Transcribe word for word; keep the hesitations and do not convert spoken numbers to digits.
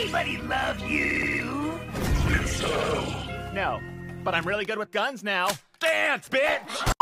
anybody love you? No, but I'm really good with guns now. Dance, bitch!